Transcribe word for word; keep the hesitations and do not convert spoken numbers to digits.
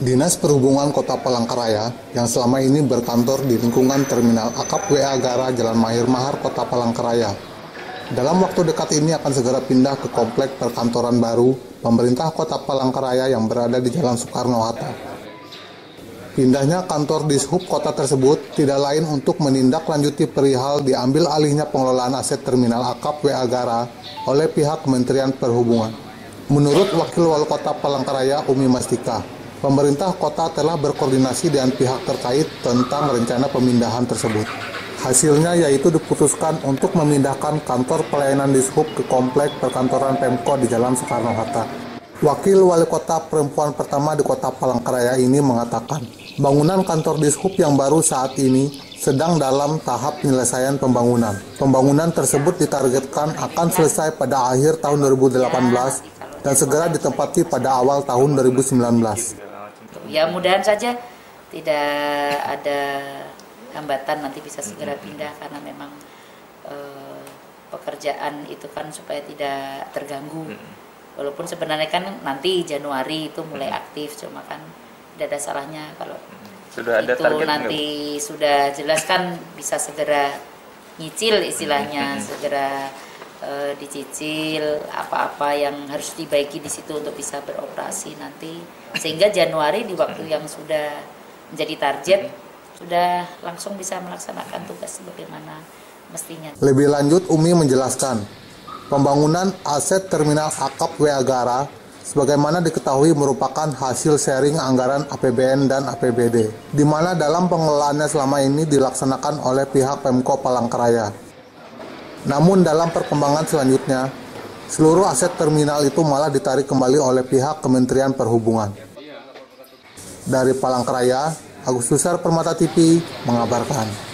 Dinas Perhubungan Kota Palangkaraya yang selama ini berkantor di lingkungan Terminal Akap W A Gara Jalan Mahir Mahar Kota Palangkaraya. Dalam waktu dekat ini akan segera pindah ke komplek perkantoran baru pemerintah Kota Palangkaraya yang berada di Jalan Soekarno-Hatta. Pindahnya kantor Dishub kota tersebut tidak lain untuk menindaklanjuti perihal diambil alihnya pengelolaan aset Terminal Akap W A Gara oleh pihak Kementerian Perhubungan. Menurut Wakil Wali Kota Palangkaraya Umi Mastika, pemerintah kota telah berkoordinasi dengan pihak terkait tentang rencana pemindahan tersebut. Hasilnya yaitu diputuskan untuk memindahkan kantor pelayanan Dishub ke komplek perkantoran Pemko di Jalan Soekarno-Hatta. Wakil Wali Kota perempuan pertama di Kota Palangkaraya ini mengatakan, bangunan kantor Dishub yang baru saat ini sedang dalam tahap penyelesaian pembangunan. Pembangunan tersebut ditargetkan akan selesai pada akhir tahun dua ribu delapan belas dan segera ditempati pada awal tahun dua ribu sembilan belas. Ya mudahan saja tidak ada hambatan, nanti bisa segera pindah karena memang eh, pekerjaan itu kan supaya tidak terganggu. Walaupun sebenarnya kan nanti Januari itu mulai aktif, cuma kan tidak ada salahnya kalau sudah ada itu target nanti enggak? Sudah jelas kan bisa segera nyicil istilahnya, segera Uh, dicicil apa-apa yang harus dibaiki di situ untuk bisa beroperasi nanti, sehingga Januari di waktu yang sudah menjadi target sudah langsung bisa melaksanakan tugas sebagaimana mestinya. Lebih lanjut, Umi menjelaskan, pembangunan aset Terminal Akap W A Gara sebagaimana diketahui merupakan hasil sharing anggaran A P B N dan A P B D, di mana dalam pengelolaannya selama ini dilaksanakan oleh pihak Pemko Palangkaraya. Namun dalam perkembangan selanjutnya, seluruh aset terminal itu malah ditarik kembali oleh pihak Kementerian Perhubungan. Dari Palangkaraya, Agus Susar Permata T V mengabarkan.